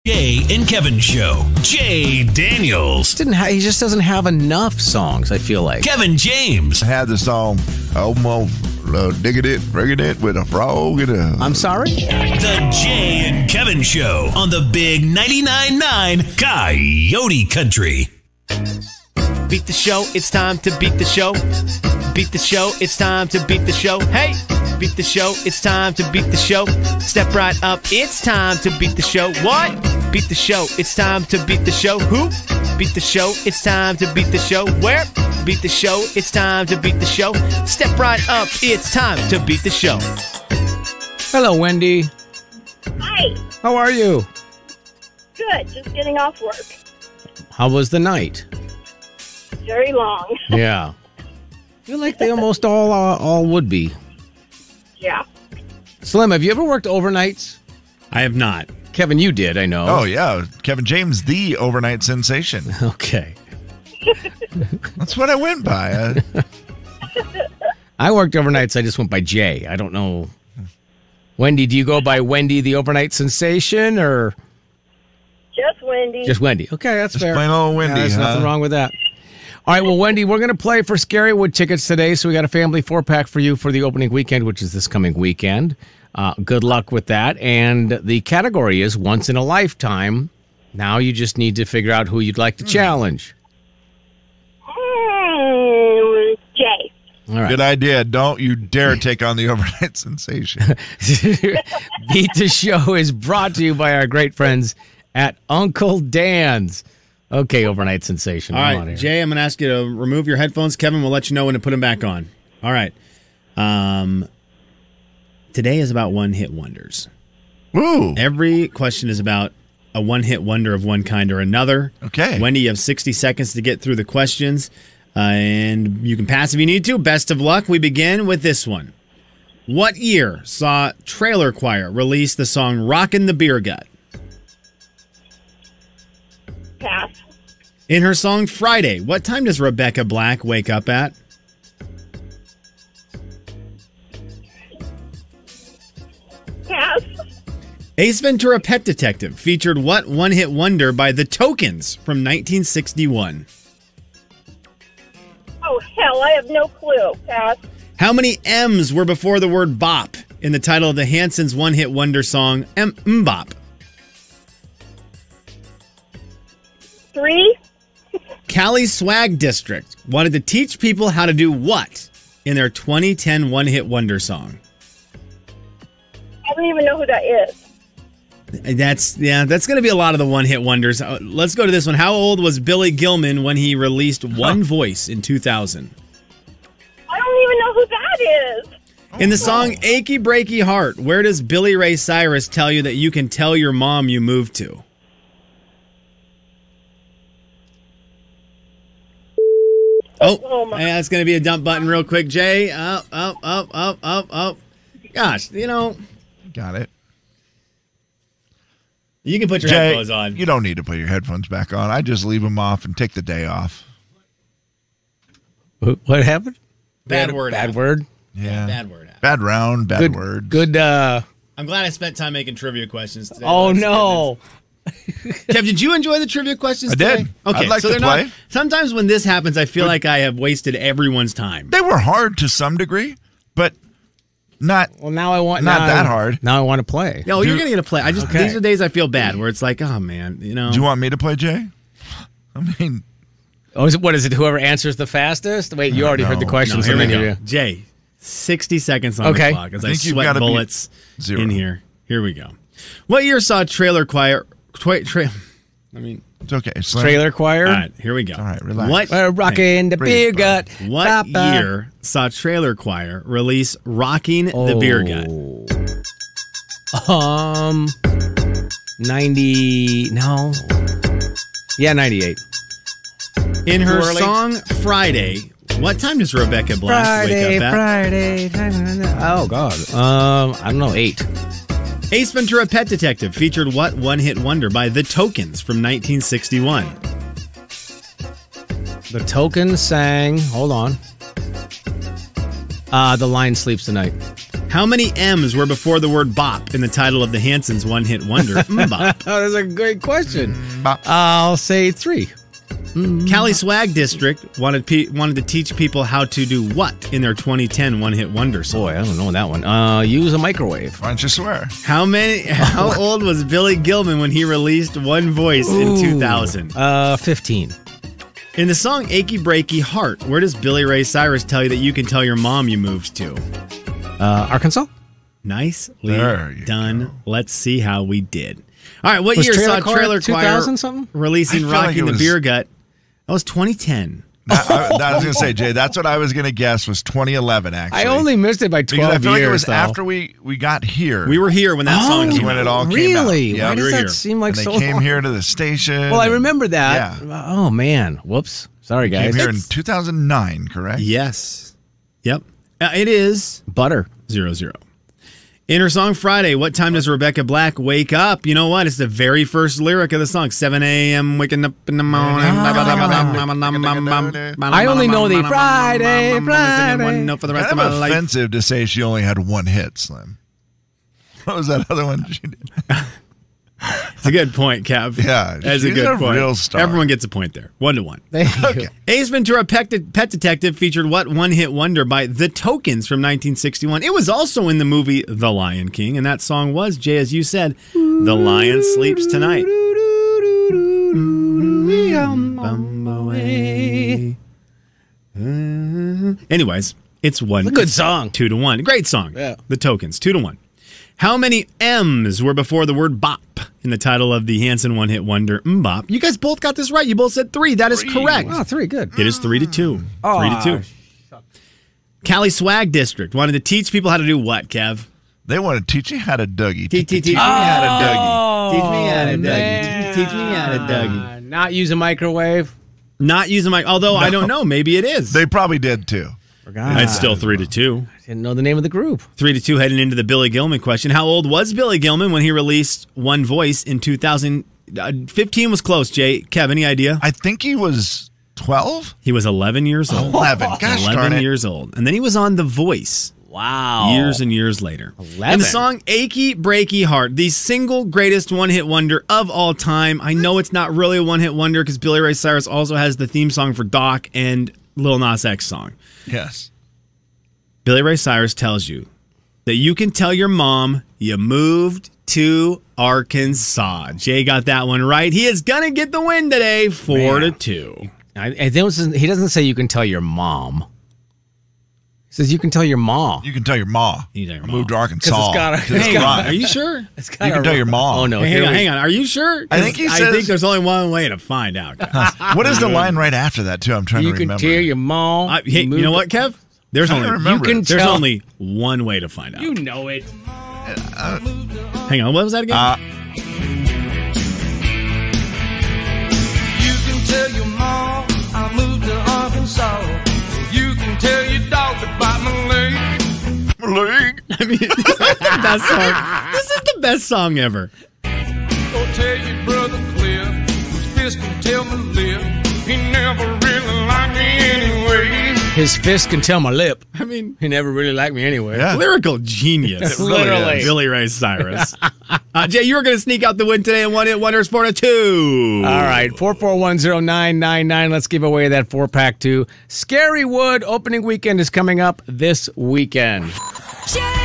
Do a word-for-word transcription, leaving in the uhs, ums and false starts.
Jay and Kevin Show. Jay Daniels. Didn't ha- he just doesn't have enough songs, I feel like. Kevin James. I had the song, almost uh, digging it, rigging it with a frog and a... I'm sorry? The Jay and Kevin Show on the big ninety-nine point nine Coyote Country. Beat the show, it's time to beat the show. Beat the show, it's time to beat the show. Hey! Beat the show, it's time to beat the show. Step right up, it's time to beat the show. What? Beat the show, it's time to beat the show. Who? Beat the show, it's time to beat the show. Where? Beat the show, it's time to beat the show. Step right up, it's time to beat the show. Hello, Wendy. Hi. How are you? Good. Just getting off work. How was the night? Very long. Yeah. I feel like they almost all uh, all would be. Yeah. Slim, have you ever worked overnights? I have not. Kevin, you did, I know. Oh, yeah. Kevin James, the overnight sensation. Okay. That's what I went by. Uh, I worked overnights. I just went by Jay. I don't know. Wendy, do you go by Wendy, the overnight sensation, or Just Wendy. just Wendy? Okay, that's Just fair. plain old Wendy, Yeah, there's huh? nothing wrong with that. All right, well, Wendy, we're going to play for Scarywood tickets today, so we got a family four-pack for you for the opening weekend, which is this coming weekend. Uh, good luck with that. And the category is once in a lifetime. Now you just need to figure out who you'd like to challenge. Mm, Jay. All right. Good idea. Don't you dare take on the overnight sensation. Beat the Show is brought to you by our great friends at Uncle Dan's. Okay, overnight sensation. All Come right, on here. Jay, I'm going to ask you to remove your headphones. Kevin will let you know when to put them back on. All right. Um, today is about one-hit wonders. Ooh. Every question is about a one-hit wonder of one kind or another. Okay. Wendy, you have sixty seconds to get through the questions, uh, and you can pass if you need to. Best of luck. We begin with this one. What year saw Trailer Choir release the song Rockin' the Beer Gut? Pass. In her song Friday, what time does Rebecca Black wake up at? Pass. Ace Ventura: Pet Detective featured what one-hit wonder by The Tokens from nineteen sixty-one? Oh, hell, I have no clue. Pass. How many M's were before the word bop in the title of the Hansons' one-hit wonder song M- Mbop? Three. Cali Swag District wanted to teach people how to do what in their twenty ten one-hit wonder song? I don't even know who that is. That's, yeah, that's going to be a lot of the one-hit wonders. Uh, let's go to this one. How old was Billy Gilman when he released One Voice in two thousand? I don't even know who that is. In the song Achy Breaky Heart, where does Billy Ray Cyrus tell you that you can tell your mom you moved to? Oh, Oh, my. yeah, that's going to be a dump button real quick, Jay. Up, up, up, up, up, up. Gosh, you know, Got it. you can put your Jay, headphones on. you don't need to put your headphones back on. I just leave them off and take the day off. What what happened? Bad word. Bad out. word. Yeah. Bad word. out. Bad round, bad Good word. Good. Uh, I'm glad I spent time making trivia questions today. oh, Let's no. get this. Kev, did you enjoy the trivia questions I today? did. Okay, I'd like so to they're play. Not, sometimes when this happens, I feel like I have wasted everyone's time. They were hard to some degree, but not Well, now I want not now that I- hard. Now I want to play. No, Do- you're going to get a play. I just Okay. These are days I feel bad where it's like, oh, man, you know. Do you want me to play, Jay? I mean, Oh, is it, what is it? Whoever answers the fastest? Wait, you already heard the No. No, questions. here so we then go. you- Jay, sixty seconds on Okay. the clock as I, I think you've sweat gotta be bullets zero. in here. Here we go. What year saw Trailer Choir... Twi- tra- I mean... it's okay. Slim. Trailer choir. All right, here we go. All right, relax. What, Uh, rocking the beer breathe, gut. what Ba-ba. year saw Trailer Choir release Rocking the Beer Gut? Oh. Um, ninety. No. Yeah, ninety-eight. In her Too early? song Friday, what time does Rebecca Black Friday, wake up at? Friday. Oh God. Um, I don't know. Eight. Ace Ventura: Pet Detective featured what one-hit wonder by The Tokens from nineteen sixty-one? The Token sang. Hold on. Uh, the Lion Sleeps Tonight. How many M's were before the word bop in the title of the Hansons' one-hit wonder, Mbop? Oh, that's a great question. Bop. I'll say three. Cali Swag District wanted pe- wanted to teach people how to do what in their twenty ten one-hit wonder song? Boy, I don't know that one. Uh, use a microwave. Why don't you swear? How many? How old was Billy Gilman when he released One Voice in two thousand? Uh, fifteen. In the song Achy Breaky Heart, where does Billy Ray Cyrus tell you that you can tell your mom you moved to? Uh, Arkansas? Nicely There you done. go. Let's see how we did. All right, what Was year Trailer saw Choir Trailer two Choir thousand something? releasing I feel like Rocking it the was- Beer Gut? That was twenty ten. That- I, I was going to say, Jay, that's what I was going to guess was twenty eleven, actually. I only missed it by because twelve I feel years. like it was though. after we, we got here. We were here when that Oh, song is came when out. it all came really? out. Yeah, Why we does were that here. seem like and they so came long? here to the station. Well, I and- remember that. Yeah. Oh, man. Whoops. Sorry, Came guys. here in two thousand nine, correct? Yes. Yep. Uh, it is Butter. zero zero. Inner Song Friday. What time does Rebecca Black wake up? You know what? It's the very first lyric of the song. seven a.m. waking up in the morning. I only know the Friday, Friday. One note for the rest Kind of of my life. offensive to say she only had one hit, Slim. What was that other one she did? It's a good point, Kev. Yeah, That's a she's good a point. real star. Everyone gets a point there. One to one. Thank you. Ace Ventura Pet, De- Pet Detective featured what one-hit wonder by The Tokens from nineteen sixty-one. It was also in the movie The Lion King, and that song was, Jay, as you said, The Lion Sleeps Tonight. Bum away. Anyways, it's one. It's a good song. Two to one. Great song. Yeah. The Tokens. Two to one. How many M's were before the word bop in the title of the Hanson one-hit wonder, Mbop? You guys both got this right. You both said three. That is correct. Oh, three. Good. It is three to two. Oh, three to two. Cali Swag District wanted to teach people how to do what, Kev? They want to teach you how to Dougie. Teach me Teach me how to Dougie. Teach me how to man. Dougie. Teach me how to Dougie. Uh, not use a microwave. Not using my, although I don't know, maybe it is. They probably did, too. Forgot. It's still three to two. Didn't know the name of the group. Three to two heading into the Billy Gilman question. How old was Billy Gilman when he released One Voice in two thousand? Uh, fifteen was close, Jay. Kev, any idea? I think he was twelve? He was eleven years old. eleven. Gosh darn eleven it. years old. And then he was on The Voice. Wow. Years and years later. eleven. And the song Achy Breaky Heart, the single greatest one-hit wonder of all time. I know it's not really a one-hit wonder because Billy Ray Cyrus also has the theme song for Doc and Lil Nas X song. Yes. Billy Ray Cyrus tells you that you can tell your mom you moved to Arkansas. Jay got that one right. He is going to get the win today, four Man. to two. I, I think he doesn't say you can tell your mom. He says you can tell your ma. You can tell your ma. You can tell your I ma. moved to Arkansas. 'Cause it's gotta- 'Cause it's Hang on. right. Are you sure? It's You can tell your ma. Oh no! Hey, here hang on, we- hang on. Are you sure? I think he I says- think there's only one way to find out. guys. What is the line right after that, too? I'm trying You to can remember. tell your mom. I, hey, you moved know to- what, Kev? There's I only don't remember You can it. there's tell- only one way to find out. You know it. Hang on, what was that again? Uh, You can tell your mom I moved to Arkansas. You can tell your dog to bite my leg. Leg. I mean, this is the best song. This is the best song ever. Go tell your brother Cliff, whose fist can tell my lip. He never really liked me anyway. His fist can tell my lip. I mean, He never really liked me anyway. Yeah. lyrical genius. Literally. Billy Ray Cyrus. uh, Jay, you were going to sneak out the win today and one hit wonders four to two. All right, four four one zero nine nine nine. Let's give away that four pack too. Scary Wood opening weekend is coming up this weekend. Jay